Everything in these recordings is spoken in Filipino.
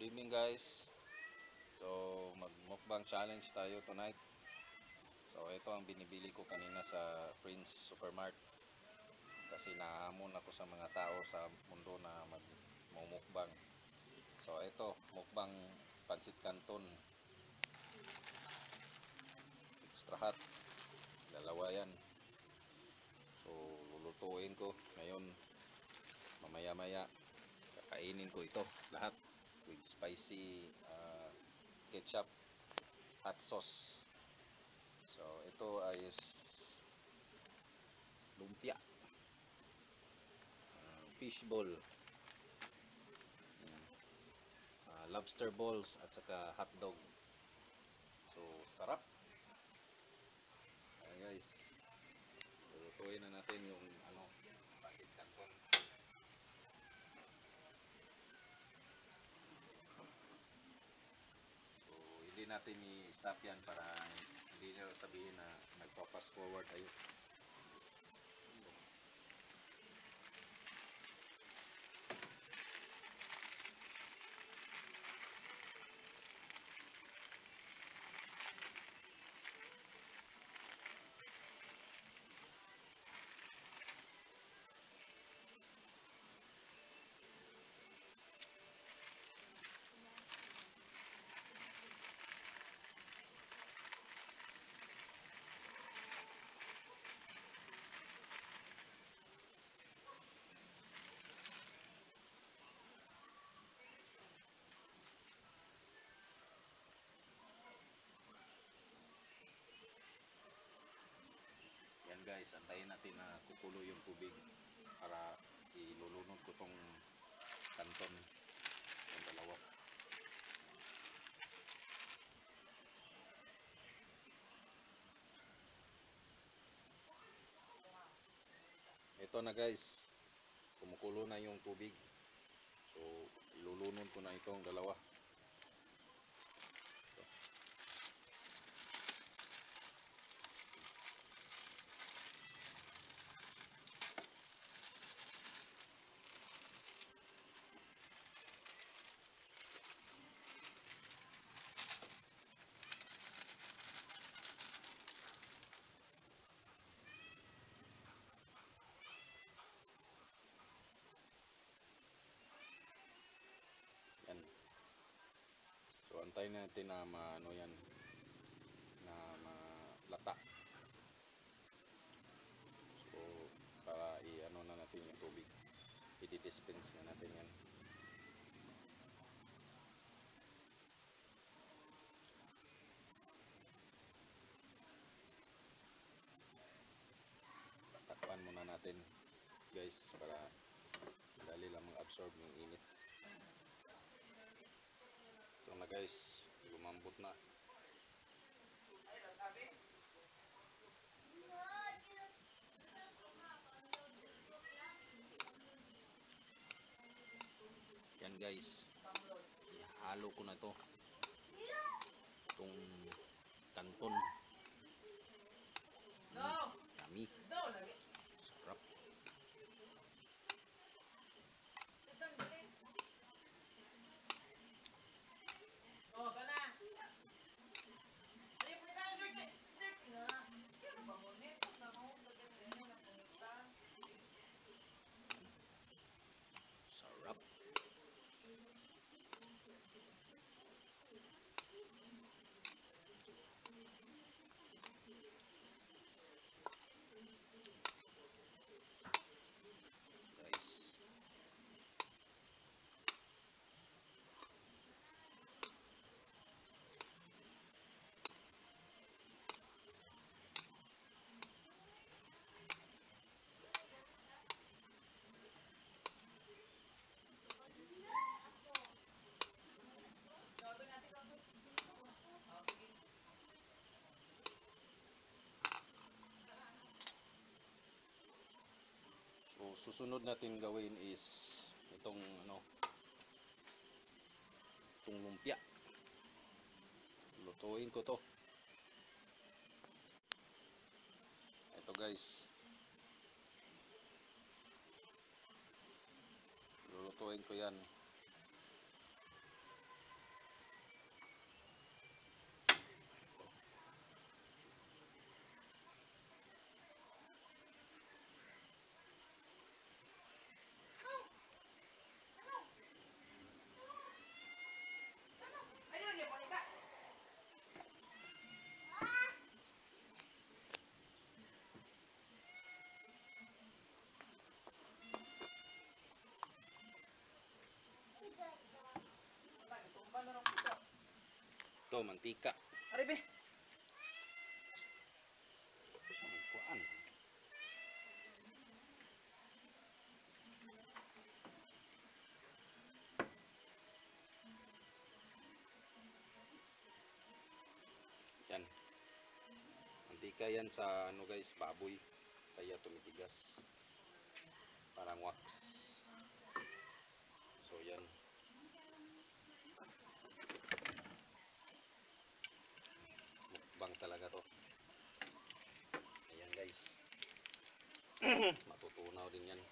Good evening guys. So mag-mukbang challenge tayo tonight. So ito ang binibili ko kanina sa Prince Supermart. Kasi nahamon ako sa mga tao sa mundo na mag-mukbang. So ito, mukbang pancit canton. Extra hot. Dalawa yan. So lulutuin ko ngayon. Mamaya-maya kakainin ko ito lahat with spicy ketchup, hot sauce. So ito ay lumpia, fish ball, lobster balls at saka hotdog. So sarap. Ayan guys, lutuin na natin yung pancit canton. So hindi natin i-stop yan para hindi nyo sabihin na nagpa-fast forward tayo. Yan guys, antayin natin na kukulo yung tubig para ilulunod ko tong canton, yung dalawa. Ito na guys, kumukulo na yung tubig. So ilulunod ko na itong dalawa. Yan. So antayin natin na yan, na malata. So para na natin yung tubig. I-dispense na natin yan. Takpan muna natin guys para dali lang mag-absorb yung init. Ito na guys, lumambot na. Yan guys, ihalo ko na to itong canton. Yummy, sarap. Sarap. Guys, so susunod natin gawin is itong itong lumpia. Lutuin ko to. Ito guys, lulutuin ko yan. Ito, mantika. Aribe. Kuan. Yan. Mantika yan sa ano guys, baboy. Kaya tumitigas. Parang wax. So yan. Mukbang talaga to. Ayan guys. Matutunaw din yan.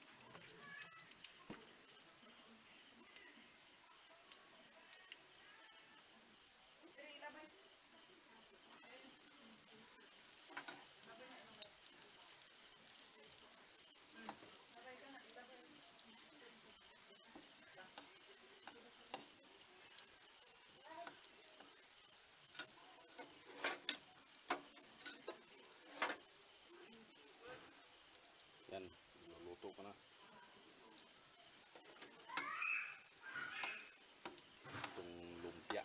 Yan, luluto ko na. Itong lumpia.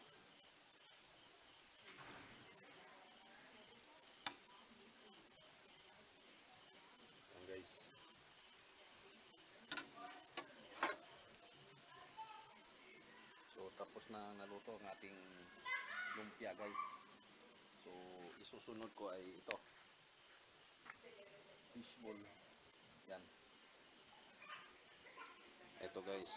Yan guys. So tapos na naluto ang ating lumpia guys. So isusunod ko ay ito. Fishball. Yan. Ito guys.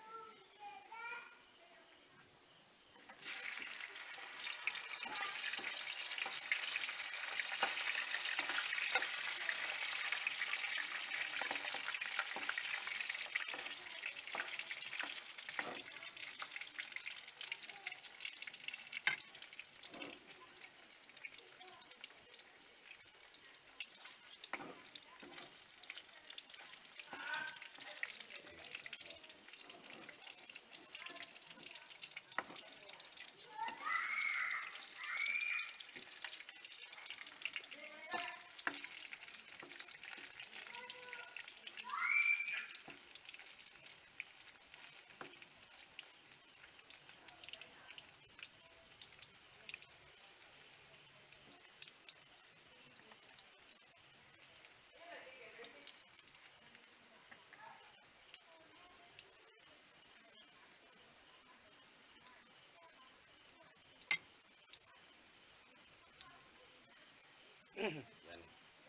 Yan.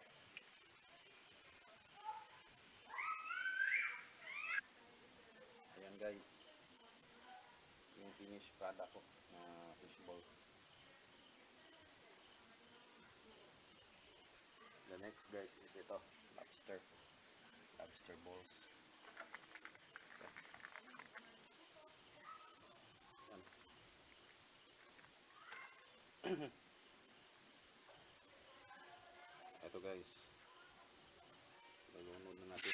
Ayan guys. Yung finished product ko na fishball. The next guys is ito, lobster. Lobster balls. Yan. Ito guys. Lalunod na natin.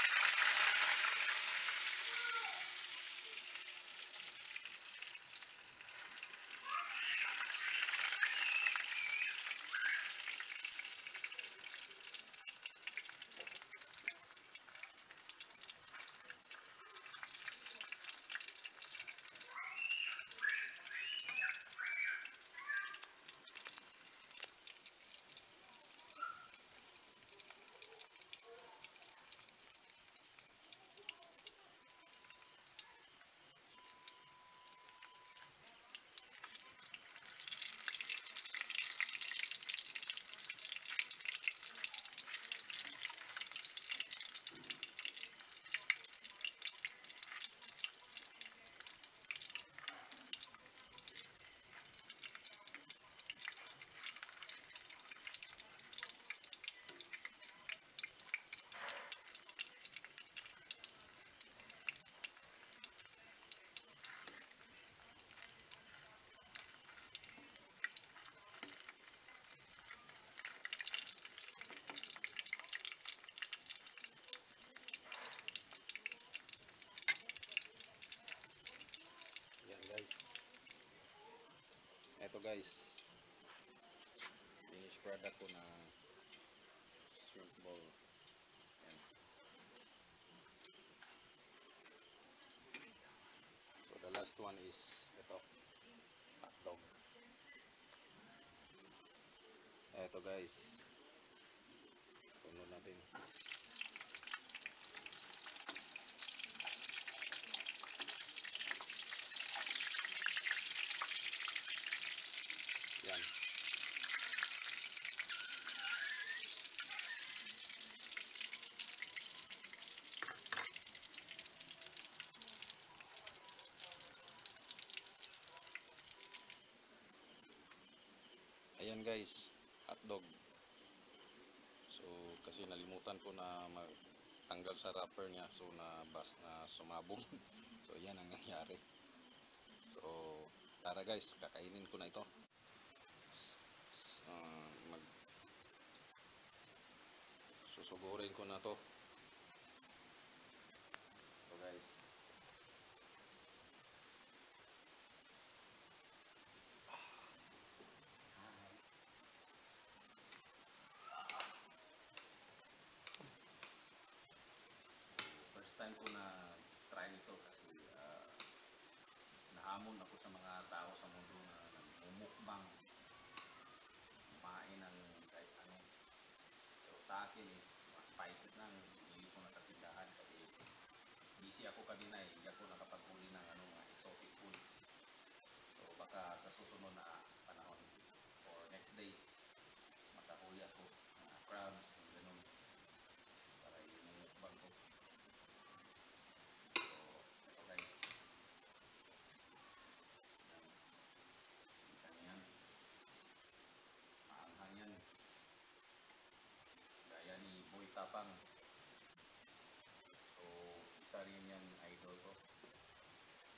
Ito guys, finished product ko na shrimp ball. Yan. So the last one is ito, hot dog. Eto guys, sunod natin. Yan. Ayan guys, hotdog. So kasi nalimutan ko na tanggal sa wrapper niya, so na sumabog. So yan ang nangyari. So tara guys, kakainin ko na ito. Mag susugurin ko na to. So guys, first time ko na try nito kasi nahamon ako sa mga tao sa mundo na nagmumukbang kumain ng kahit ano. So sa akin is mga spices lang, hindi ko nakatindahan kasi busy ako kanina eh, hindi ako nakapaghuli ng ano, mga exotic foods. So baka sa susunod na panahon or next day makahuli ako mga crabs, ganun, para imumukbang ko. So ito guys, yan, kita niyo yan, maanghang yan, gaya ni Boy Tapang. So isa rin yan idol ko.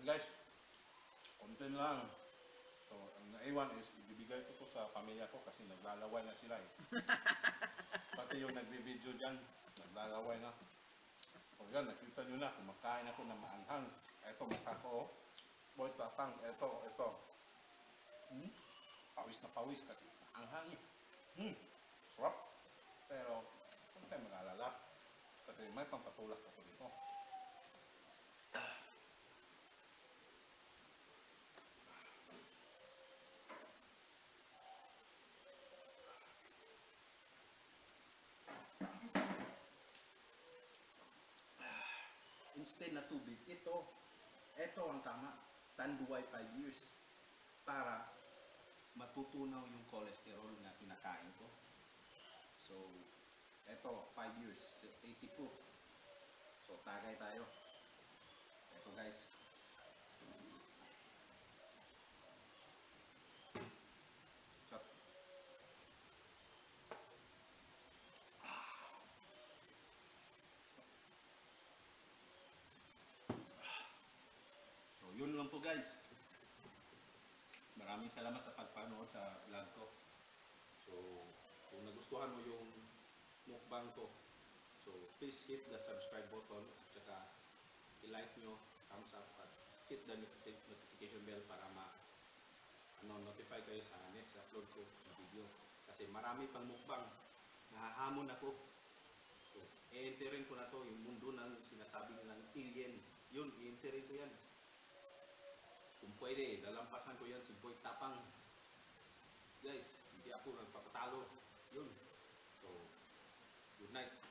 guys, konti na lang. So, ang naiwan is, ibibigay ko to sa pamilya ko kasi naglalaway na sila eh. Pati yung nagbe-video dyan, naglalaway na. So yan, nakita nyo na, kumakain ako ng maanghang. Ito, mukha ko, oh. Boy, tatang, ito. Pawis na pawis kasi maanghang eh. Sarap. Pero, huwag tayo mag-alala. Kasi may pampatulak ako dito. Instead na tubig, ito ang tama. Tanduay 5 years para matutunaw yung cholesterol na kinakain ko. So, ito 5 years, 80 proof. So, tagay tayo. Ito guys. Shot. So, yun lang po guys. Maraming salamat sa pagpanood sa vlog ko. So, kung nagustuhan mo yung mukbang ko, so please hit the subscribe button at saka i-like nyo, thumbs up at hit the notification bell para notify kayo sa next upload ko na video. Kasi marami pang mukbang, nahahamon ako. So, i-enterin ko na to yung mundo ng sinasabi nilang alien. Yun, i-enterin ko yan. Kung pwede, lalampasan ko yan si Boy Tapang. Guys, hindi ako nagpapatalo. Yun. So, good night.